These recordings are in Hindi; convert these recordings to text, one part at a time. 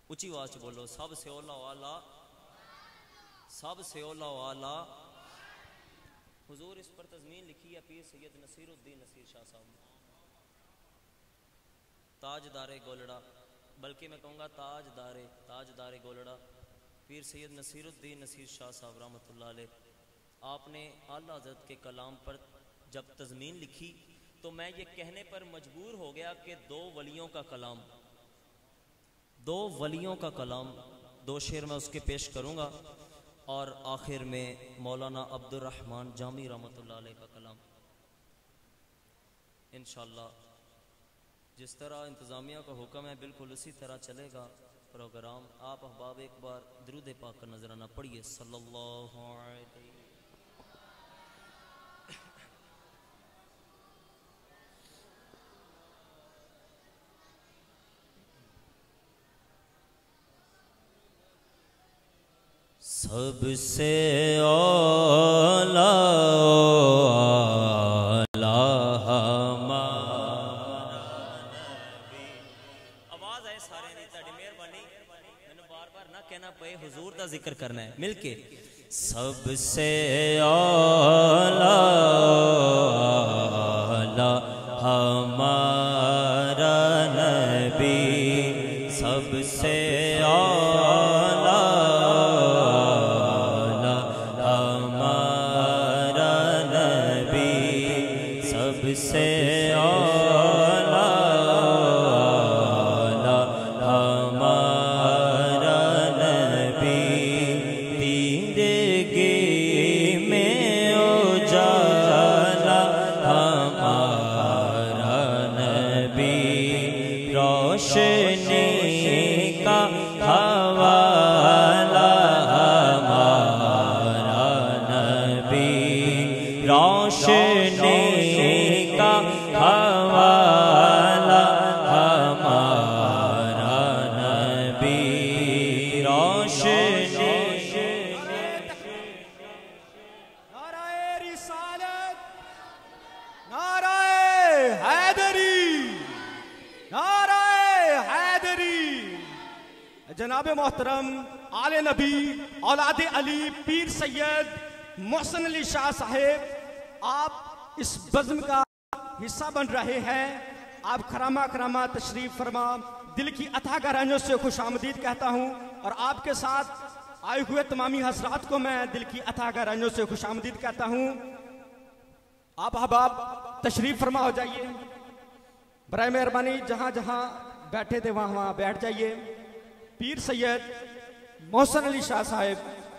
ऊंची आवाज से बोलो, सबसे औला वाला, सबसे औला वाला। हुजूर इस पर तज़मीन लिखी है पीर सैयद नसीरुद्दीन नसीर शाह साहब, ताजदारे गोलड़ा, बल्कि मैं कहूँगा ताजदारे गोलड़ा पीर सैयद नसीरुद्दीन नसीर शाह साहब रहमतुल्लाह अलैह। आपने आला हज़रत के कलाम पर जब तज़मीन लिखी तो मैं ये कहने पर मजबूर हो गया कि दो वलियों का कलाम, दो वलियों का कलाम, दो शेर मैं उसके पेश करूँगा और आखिर में मौलाना अब्दुर रहमान जामी रहमतुल्लाह अलैह का कलाम इंशाअल्लाह। जिस तरह इंतज़ामिया का हुक्म है बिल्कुल उसी तरह चलेगा प्रोग्राम। आप अहबाब एक बार दुरूद पाक का नजराना पढ़िए, सल्लल्लाहु अलैहि। सबसे औला हुजूर दा जिक्र करना है मिलके। सबसे औला हमारा नबी, सबसे औला हमारा नबी, सबसे औला जनाब मोहतरम आले नबी औलाद अली पीर सैयद मोहसिन अली शाह साहेब, आप इस बज़्म का हिस्सा बन रहे हैं। आप खरामा खरामा तशरीफ फरमा, दिल की अथाह गहराइयों से खुश आमदीद कहता हूँ और आपके साथ आए हुए तमामी हज़रात को मैं दिल की अथाह गहराइयों से खुश आमदीद कहता हूँ। आप अहबाब तशरीफ फरमा हो जाइए, बराए मेहरबानी जहाँ जहाँ बैठे थे वहाँ वहाँ बैठ जाइए। पीर सैयद मोहसिन अली शाह साहेब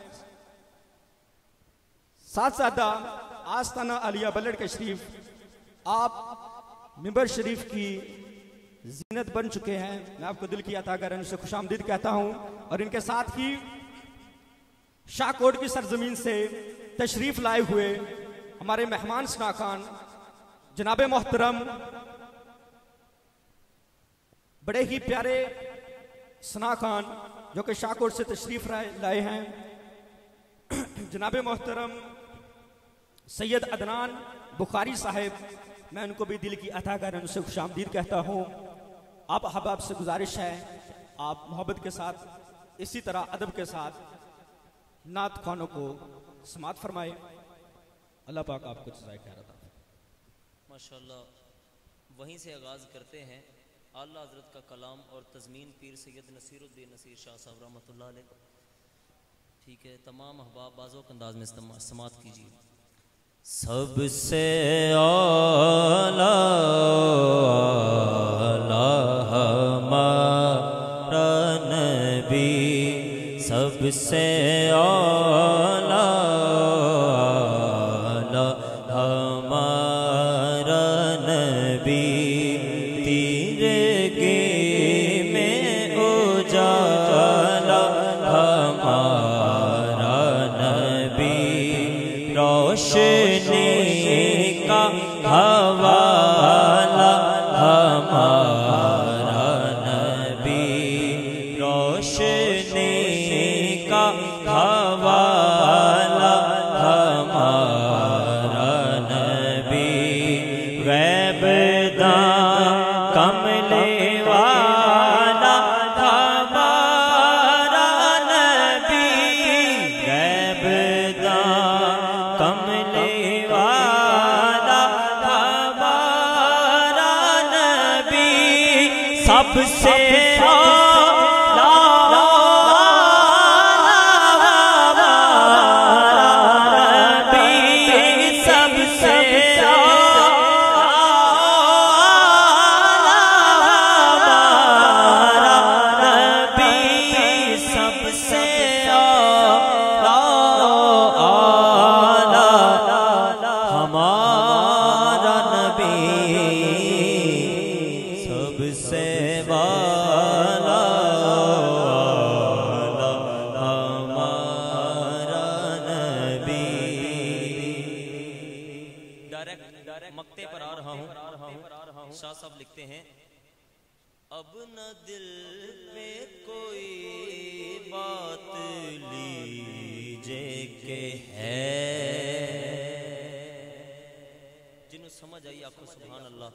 सादा आस्ताना अलिया बल्लड़ के शरीफ, आप मिंबर शरीफ की जीनत बन चुके हैं। मैं आपको दिल की अता करने से खुशामदीद कहता हूं और इनके साथ ही शाहकोट की सरजमीन से तशरीफ लाए हुए हमारे मेहमान सनाखान जनाब मोहतरम बड़े ही प्यारे सना खान जो कि शाहकोट से तशरीफ लाए हैं, जनाब मोहतरम सैयद अदनान बुखारी साहेब, मैं उनको भी दिल की अता कर उनसे खुशामदीद कहता हूँ। आप अहबाब से गुजारिश है आप मोहब्बत के साथ इसी तरह अदब के साथ नात खानों को समात फरमाए। अल्लाह पाक आपको जज़ाए खैर अता फरमाए। माशाअल्लाह वहीं से आगाज़ करते हैं आला हज़रत का कलाम और तज़मीन पीर सैयद नसीरुद्दीन नसीर शाह साहब रहमतुल्लाह अलैह। ठीक है, तमाम अहबाब बाज़ोक अंदाज में समात कीजिए। सबसे औला हमारा नबी, सबसे औला हमारा नबी, रोशनी का हवाला हमारा नबी, रोशनी का हवाला हमारा नबी, गैबदां कमले वाला हमारा सबसे मक्ते पर आ रहा हूँ। शाह साहब लिखते हैं, अब न दिल पे कोई बात लीजिए के है, जिन्हों समझ आई आखो सुभान अल्लाह।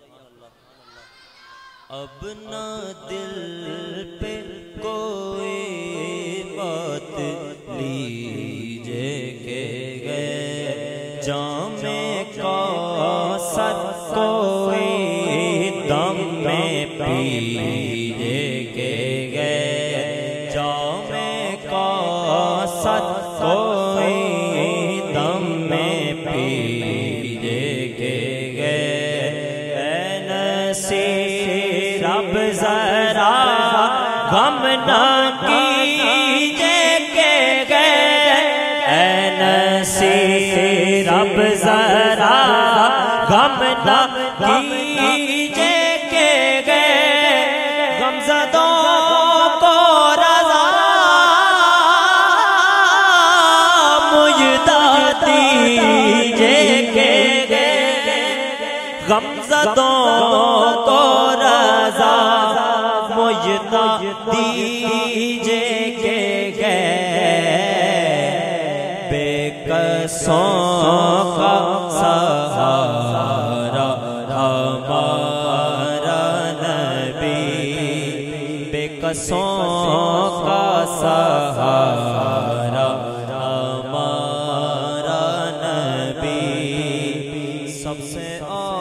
अब न दिल पे कोई बात लीजिए के गए, जामे कौसर कोई दम में पीजे के गए, जामे कौसर कोई दम में पीजे के गए, नसीर अब जरा गम न कीजे के गए, नसीर अब जरा गम न कीजे के गए, गमज़दों को रज़ा मुयदा दीजे के गए, गमज़दों को रज़ा मुयदा दीजे के गए, बेकसों का सहारा हमारा नबी, बेकसों का सहारा हमारा नबी, सबसे